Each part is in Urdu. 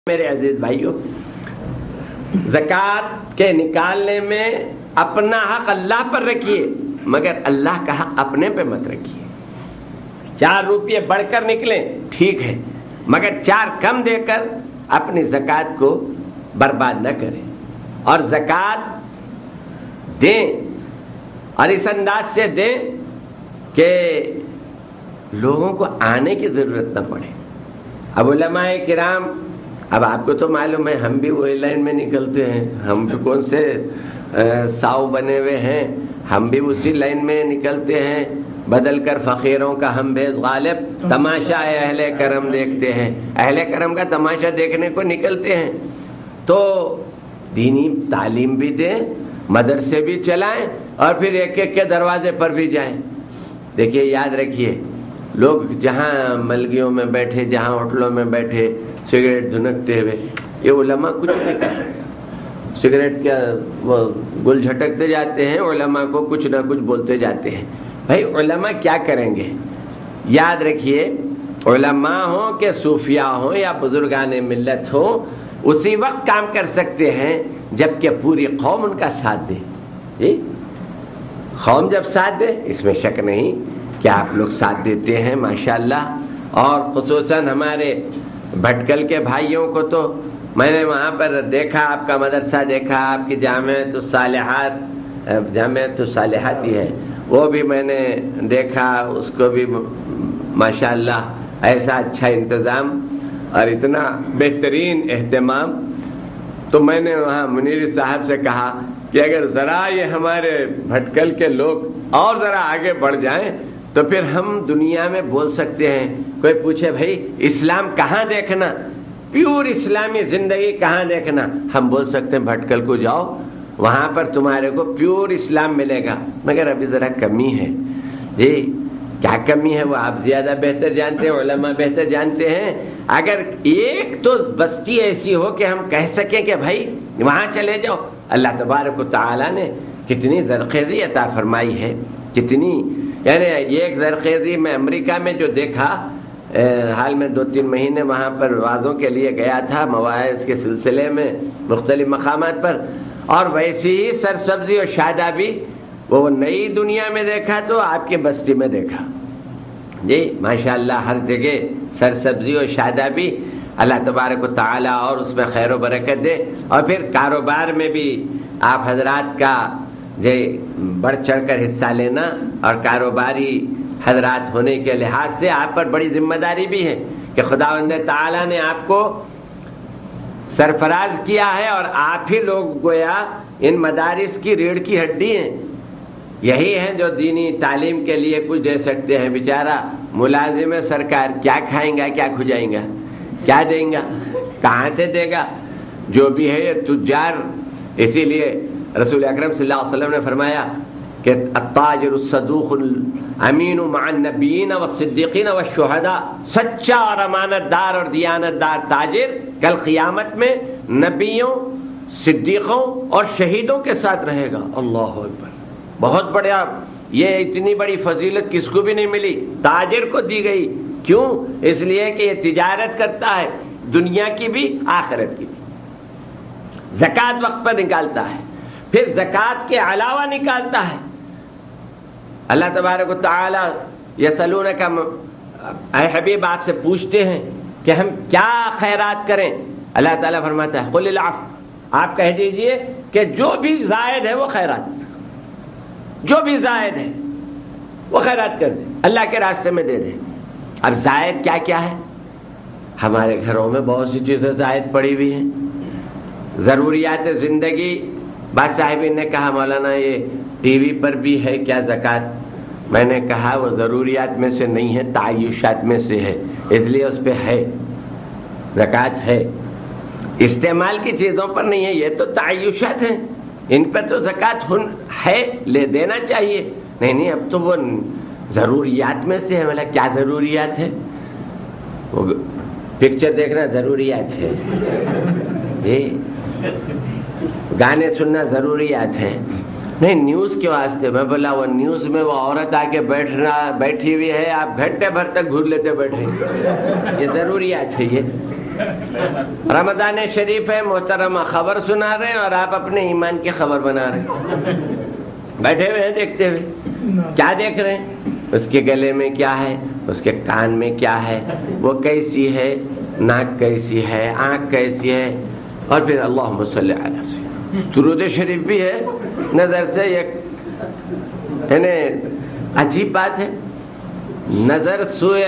میرے عزیز بھائیوں، زکوٰۃ کے نکالنے میں اپنا حق اللہ پر رکھیے، مگر اللہ کا حق اپنے پہ مت رکھیے۔ 4 روپے بڑھ کر نکلیں ٹھیک ہے، مگر 4 کم دے کر اپنی زکوٰۃ کو برباد نہ کریں، اور زکوٰۃ دیں اور اس انداز سے دیں کہ لوگوں کو آنے کی ضرورت نہ پڑے۔ اب علماء کرام، اب آپ کو تو معلوم ہے ہم بھی وہی لائن میں نکلتے ہیں، ہم بھی کون سے ساؤ بنے ہوئے ہیں، ہم بھی اسی لائن میں نکلتے ہیں۔ بدل کر فقیروں کا ہم بھیس غالب، تماشا اہل کرم دیکھتے ہیں، اہل کرم کا تماشا دیکھنے کو نکلتے ہیں۔ تو دینی تعلیم بھی دیں، مدرسے بھی چلائیں، اور پھر ایک ایک کے دروازے پر بھی جائیں۔ دیکھیے، یاد رکھیے، لوگ جہاں ملگیوں میں بیٹھے، جہاں ہوٹلوں میں بیٹھے سگریٹ دھنکتے ہوئے، یہ علماء کچھ نہیں کرتے۔ سگریٹ کا وہ گل جھٹکتے جاتے ہیں، علماء کو کچھ نہ کچھ بولتے جاتے ہیں۔ بھائی علماء کیا کریں گے؟ یاد رکھیے، علماء ہوں کہ صوفیاء ہوں یا بزرگان ملت ہوں، اسی وقت کام کر سکتے ہیں جبکہ پوری قوم ان کا ساتھ دے۔ جی، قوم جب ساتھ دے، اس میں شک نہیں کہ آپ لوگ ساتھ دیتے ہیں ماشاءاللہ، اور خصوصاً ہمارے بھٹکل کے بھائیوں کو تو میں نے وہاں پر دیکھا، آپ کا مدرسہ دیکھا، آپ کی جامعۃ الصالحات ہی ہے، وہ بھی میں نے دیکھا، اس کو بھی ماشاءاللہ ایسا اچھا انتظام اور اتنا بہترین اہتمام۔ تو میں نے وہاں منیر صاحب سے کہا کہ اگر ذرا یہ ہمارے بھٹکل کے لوگ اور ذرا آگے بڑھ جائیں تو پھر ہم دنیا میں بول سکتے ہیں۔ کوئی پوچھے بھائی اسلام کہاں دیکھنا، پیور اسلامی زندگی کہاں دیکھنا، ہم بول سکتے ہیں بھٹکل کو جاؤ، وہاں پر تمہارے کو پیور اسلام ملے گا، مگر ابھی ذرا کمی ہے۔ جی، کیا کمی ہے وہ آپ زیادہ بہتر جانتے ہیں، علماء بہتر جانتے ہیں۔ اگر ایک تو بستی ایسی ہو کہ ہم کہہ سکیں کہ بھائی وہاں چلے جاؤ، اللہ تبارک و تعالیٰ نے کتنی زرخیزی عطا فرمائی ہے، کتنی، یعنی ایک زرخیزی میں امریکہ میں جو دیکھا، حال میں 2-3 مہینے وہاں پر وعظوں کے لیے گیا تھا، مواعظ کے سلسلے میں مختلف مقامات پر، اور ویسی ہی سرسبزی اور شادابی وہ نئی دنیا میں دیکھا تو آپ کی بستی میں دیکھا۔ جی ماشاءاللہ، ہر جگہ سرسبزی اور شادابی، اللہ تبارک و تعالیٰ اور اس میں خیر و برکت دے۔ اور پھر کاروبار میں بھی آپ حضرات کا بڑھ چڑھ کر حصہ لینا، اور کاروباری حضرات ہونے کے لحاظ سے آپ پر بڑی ذمہ داری بھی ہے کہ خداوند تعالیٰ نے آپ کو سرفراز کیا ہے، اور آپ ہی لوگ گویا ان مدارس کی ریڑھ کی ہڈی ہیں، یہی ہیں جو دینی تعلیم کے لیے کچھ دے سکتے ہیں۔ بیچارہ ملازم سرکار کیا کھائیں گا، کیا کھجائیں گا، کیا دیں گا، کہاں سے دے گا؟ جو بھی ہے یہ تجار۔ اسی لیے رسول اکرم صلی اللہ علیہ وسلم نے فرمایا کہ التاجر الصدوق الامین مع النبیین والصدیقین والشہداء، سچا اور امانت دار اور دیانت دار تاجر کل قیامت میں نبیوں، صدیقوں اور شہیدوں کے ساتھ رہے گا۔ اللہ اکبر، بہت بڑا، یہ اتنی بڑی فضیلت کس کو بھی نہیں ملی، تاجر کو دی گئی۔ کیوں؟ اس لیے کہ یہ تجارت کرتا ہے، دنیا کی بھی آخرت کی بھی۔ زکوٰۃ وقت پر نکالتا ہے، پھر زکوٰۃ کے علاوہ نکالتا ہے۔ اللہ تبارک و تعالیٰ یسألونک، اے حبیب آپ سے پوچھتے ہیں کہ ہم کیا خیرات کریں؟ اللہ تعالیٰ فرماتا ہے قل العفو، آپ کہہ دیجئے کہ جو بھی زائد ہے وہ خیرات، جو بھی زائد ہے وہ خیرات کر دیں، اللہ کے راستے میں دے دیں۔ اب زائد کیا کیا ہے؟ ہمارے گھروں میں بہت سی چیزیں زائد پڑی ہوئی ہیں، ضروریات زندگی۔ بعض صاحبین نے کہا مولانا یہ ٹی وی پر بھی ہے کیا زکوٰۃ؟ میں نے کہا وہ ضروریات میں سے نہیں ہے، تعیشات میں سے ہے، اس لیے اس پہ ہے زکوٰۃ ہے، استعمال کی چیزوں پر نہیں ہے، یہ تو تعیشات ہیں، ان پہ تو زکوٰۃ ہے، لے دینا چاہیے۔ نہیں، اب تو وہ ضروریات میں سے ہے۔ مطلب کیا ضروریات ہے؟ وہ پکچر دیکھنا ضروریات ہے، گانے سننا ضروریات ہیں، نہیں نیوز کے واسطے۔ میں بولا وہ نیوز میں وہ عورت آ کے بیٹھی ہوئی ہے، آپ گھنٹے بھر تک گھور لیتے بیٹھے، یہ ضروریات ہے، رمضان شریف ہے محترمہ خبر سنا رہے ہیں اور آپ اپنے ایمان کی خبر بنا رہے ہیں، بیٹھے ہوئے ہیں دیکھتے ہوئے. کیا دیکھ رہے ہیں؟ اس کے گلے میں کیا ہے، اس کے کان میں کیا ہے، وہ کیسی ہے، ناک کیسی ہے، آنکھ کیسی ہے، اور پھر اللہم صلی علی سیدنا. درود شریف بھی ہے نظر سے. یعنی عجیب بات ہے، نظر سوئے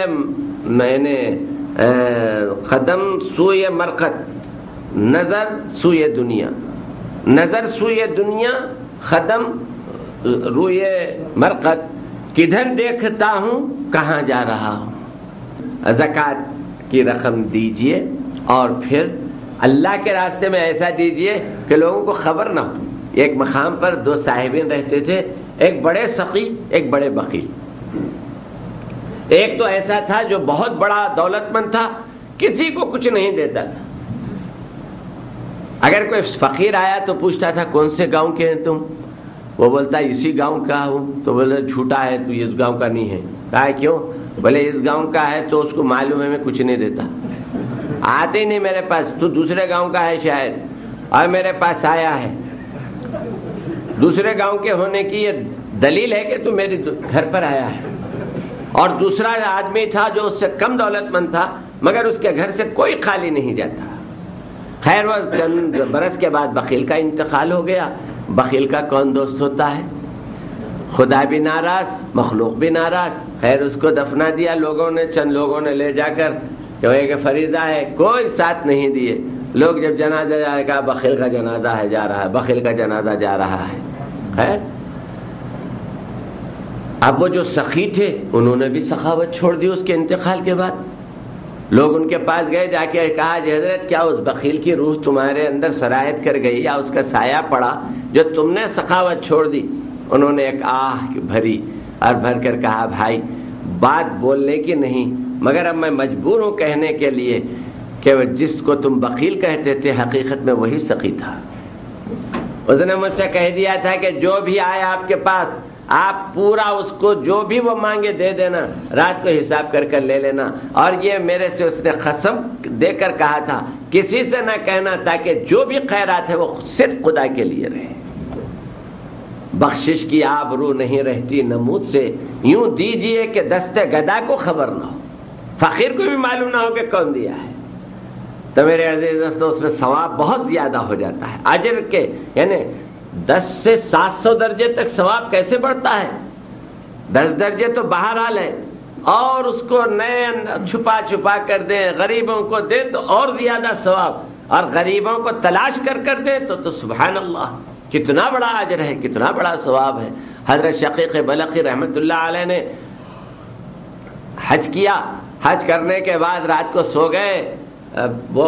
قدم سوئے مرقد، نظر سوئے دنیا، نظر سوئے دنیا، قدم روئے مرقد. کدھر دیکھتا ہوں کہاں جا رہا ہوں. زکوٰۃ کی رقم دیجئے اور پھر اللہ کے راستے میں ایسا دیجئے کہ لوگوں کو خبر نہ ہو. ایک مقام پر دو صاحبین رہتے تھے، ایک بڑے سخی ایک بڑے بخیل. ایک تو ایسا تھا جو بہت بڑا دولت مند تھا، کسی کو کچھ نہیں دیتا تھا. اگر کوئی فقیر آیا تو پوچھتا تھا کون سے گاؤں کے ہیں تم؟ وہ بولتا اسی گاؤں کا ہوں. تو بولتا جھوٹا ہے، تو اس گاؤں کا نہیں ہے. کہا کیوں؟ بولے اس گاؤں کا ہے تو اس کو معلوم ہے میں کچھ نہیں دیتا، آتے ہی نہیں میرے پاس. تو دوسرے گاؤں کا ہے شاید اور میرے پاس آیا ہے. دوسرے گاؤں کے ہونے کی یہ دلیل ہے کہ تو میرے گھر پر آیا ہے. اور دوسرا آدمی تھا جو اس سے کم دولت مند تھا مگر اس کے گھر سے کوئی خالی نہیں جاتا. خیر وہ چند برس کے بعد بخیل کا انتقال ہو گیا. بخیل کا کون دوست ہوتا ہے؟ خدا بھی ناراض، مخلوق بھی ناراض. خیر اس کو دفنا دیا لوگوں نے، چند لوگوں نے لے جا کر کہ ایک فریضہ ہے، کوئی ساتھ نہیں دیے. لوگ جب جنازہ جائے گا بخیل کا جنازہ ہے جا رہا ہے، بخیل کا جنازہ جا رہا ہے. خیر اب وہ جو سخی تھے انہوں نے بھی سخاوت چھوڑ دی اس کے انتقال کے بعد. لوگ ان کے پاس گئے، جا کے کہا جی حضرت کیا اس بخیل کی روح تمہارے اندر سرایت کر گئی یا اس کا سایہ پڑا جو تم نے سخاوت چھوڑ دی؟ انہوں نے ایک آہ بھری اور بھر کر کہا بھائی بات بولنے کی نہیں مگر اب میں مجبور ہوں کہنے کے لیے کہ جس کو تم بخیل کہتے تھے حقیقت میں وہی سخی تھا. اس نے مجھ سے کہہ دیا تھا کہ جو بھی آئے آپ کے پاس آپ پورا اس کو جو بھی وہ مانگے دے دینا، رات کو حساب کر کر لے لینا. اور یہ میرے سے اس نے قسم دے کر کہا تھا کسی سے نہ کہنا تاکہ جو بھی خیرات ہے وہ صرف خدا کے لیے رہے. بخشش کی آبرو نہیں رہتی نمود سے، یوں دیجئے کہ دست گدا کو خبر نہ ہو، فقیر کو بھی معلوم نہ ہو کہ کون دیا ہے. تو میرے عزیز دوستو اس میں ثواب بہت زیادہ ہو جاتا ہے اجر کے. یعنی 10 سے 700 درجے تک ثواب کیسے بڑھتا ہے؟ 10 درجے تو بہرحال ہے، اور اس کو نئے چھپا چھپا کر دیں، غریبوں کو دیں تو اور زیادہ ثواب، اور غریبوں کو تلاش کر کر دیں تو سبحان اللہ کتنا بڑا اجر ہے، کتنا بڑا ثواب ہے. حضرت شقیق بلخی رحمۃ اللہ علیہ نے حج کیا. حج کرنے کے بعد رات کو سو گئے. وہ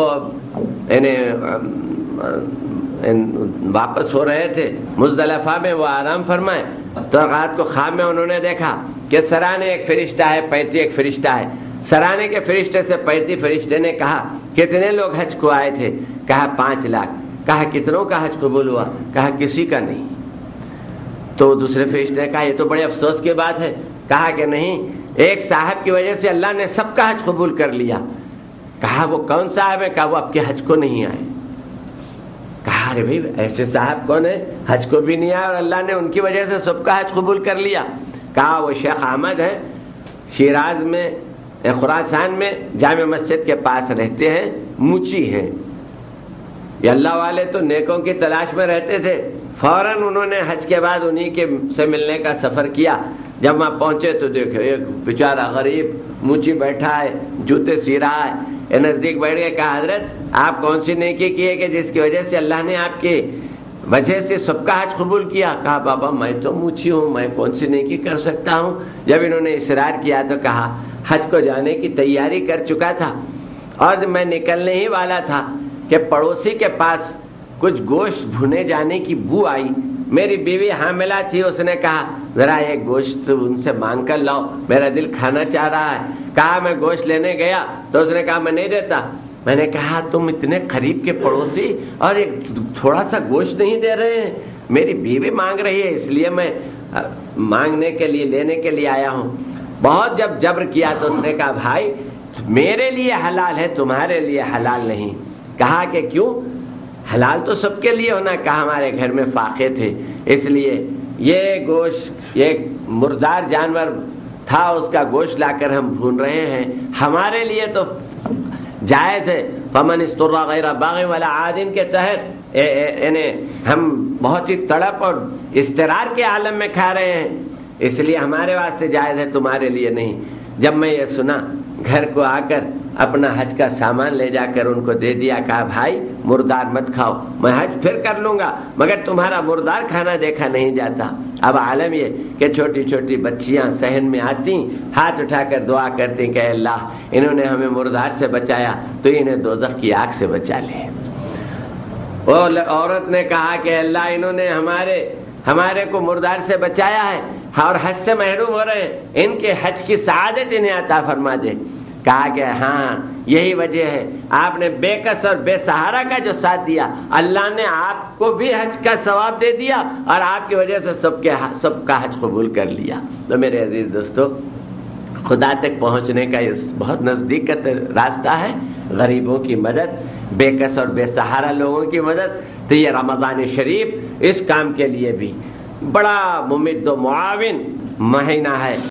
واپس ہو رہے تھے مزدلفہ میں، وہ آرام فرمائے تو رات کو خواب میں انہوں نے دیکھا کہ سرانے ایک فرشتہ ہے، پیتی ایک فرشتہ ہے. سرانے کے فرشتے سے پیتی فرشتے نے کہا کتنے لوگ حج کو آئے تھے؟ کہا 5 لاکھ. کہا کتنوں کا حج قبول ہوا؟ کہا کسی کا نہیں. تو دوسرے فرشتے نے کہا یہ تو بڑے افسوس کی بات ہے. کہا کہ نہیں، ایک صاحب کی وجہ سے اللہ نے سب کا حج قبول کر لیا. کہا وہ کون صاحب ہے؟ کہا وہ آپ کے حج کو نہیں آئے. کہا ارے بھائی ایسے صاحب کون ہے حج کو بھی نہیں آئے اور اللہ نے ان کی وجہ سے سب کا حج قبول کر لیا؟ کہا وہ شیخ احمد ہے، شیراز میں خراسان میں جامع مسجد کے پاس رہتے ہیں، موچی ہیں. یہ اللہ والے تو نیکوں کی تلاش میں رہتے تھے. فوراً انہوں نے حج کے بعد انہی کے سے ملنے کا سفر کیا. جب وہاں پہنچے تو دیکھو ایک بیچارہ غریب موچی بیٹھا ہے، جوتے سی رہا ہے. یہ نزدیک بیٹھ کے کہا حضرت آپ کون سی نیکی کیے کہ جس کی وجہ سے اللہ نے آپ کی وجہ سے سب کا حج قبول کیا؟ کہا بابا میں تو موچی ہوں، میں کون سی نیکی کر سکتا ہوں. جب انہوں نے اصرار کیا تو کہا حج کو جانے کی تیاری کر چکا تھا اور میں نکلنے ہی والا تھا کہ پڑوسی کے پاس کچھ گوشت بھنے جانے کی بو آئی. میری بیوی حاملہ تھی، اس نے کہا ذرا ایک گوشت ان سے مانگ کر لاؤ، میرا دل کھانا چاہ رہا ہے. کہا میں گوشت لینے گیا تو اس نے کہا میں نہیں دیتا. میں نے کہا تم اتنے قریب کے پڑوسی اور ایک تھوڑا سا گوشت نہیں دے رہے ہیں؟ میری بیوی مانگ رہی ہے اس لیے میں مانگنے کے لیے لینے کے لیے آیا ہوں. بہت جب جبر کیا تو اس نے کہا بھائی میرے لیے حلال ہے تمہارے لیے حلال نہیں. کہا کہ کیوں؟ حلال تو سب کے لیے ہونا. کہا ہمارے گھر میں فاقے تھے اس لیے یہ گوشت ایک مردار جانور تھا اس کا گوشت لا کر ہم بھون رہے ہیں, ہمارے لیے تو جائز ہے. فمن استر غیر باغ ولا عاد کے تحت یعنی ہم بہت ہی تڑپ اور اضطرار کے عالم میں کھا رہے ہیں, اس لیے ہمارے واسطے جائز ہے تمہارے لیے نہیں. جب میں یہ سنا گھر کو آ کر اپنا حج کا سامان لے جا کر ان کو دے دیا. کہا بھائی مردار مت کھاؤ, میں حج پھر کر لوں گا مگر تمہارا مردار کھانا دیکھا نہیں جاتا. اب عالم یہ کہ چھوٹی چھوٹی بچیاں صحن میں آتی, ہاتھ اٹھا کر دعا کرتی کہ اللہ انہوں نے ہمیں مردار سے بچایا تو انہیں دوزخ کی آگ سے بچا لے. اور عورت نے کہا کہ اللہ انہوں نے ہمارے کو مردار سے بچایا ہے اور حج سے محروم ہو رہے ہیں, ان کے حج کی سعادت انہیں عطا فرما دے. کہا کہ ہاں یہی وجہ ہے, آپ نے بے کس اور بے سہارا کا جو ساتھ دیا اللہ نے آپ کو بھی حج کا ثواب دے دیا اور آپ کی وجہ سے سب کا حج قبول کر لیا. تو میرے عزیز دوستو, خدا تک پہنچنے کا یہ بہت نزدیک کا راستہ ہے, غریبوں کی مدد, بے کس اور بے سہارا لوگوں کی مدد. تو یہ رمضان شریف اس کام کے لیے بھی بڑا ممد و معاون مہینہ ہے.